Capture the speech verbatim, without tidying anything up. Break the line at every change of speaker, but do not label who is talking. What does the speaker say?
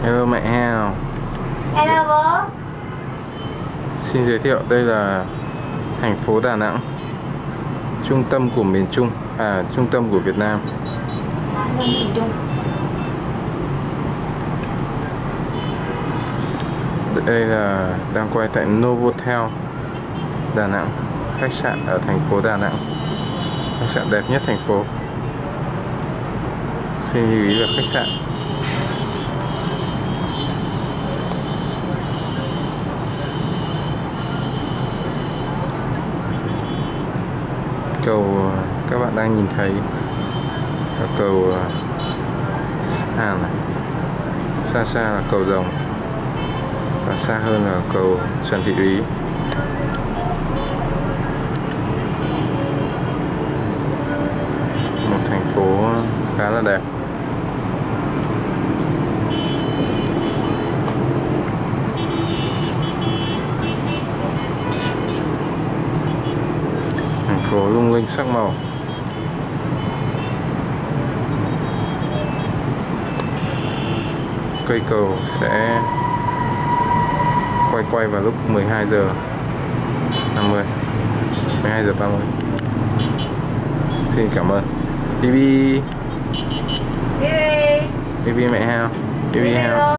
Hello mẹ Hào.
Hello bố.
Xin giới thiệu đây là thành phố Đà Nẵng, trung tâm của miền Trung, à trung tâm của Việt Nam.
miền Trung.
Đây là đang quay tại Novotel Đà Nẵng, khách sạn ở thành phố Đà Nẵng, khách sạn đẹp nhất thành phố. Xin lưu ý là khách sạn. Cầu các bạn đang nhìn thấy là cầu à này, xa xa là cầu Rồng và xa hơn là cầu Trần Thị Úy. Một thành phố khá là đẹp. Thành phố lung linh sắc màu. Cây cầu sẽ quay quay vào lúc mười hai giờ năm mươi, mười hai giờ ba mươi. Xin cảm ơn. Bibi.
Bibi.
Bibi mẹ Hào. Bibi Hào.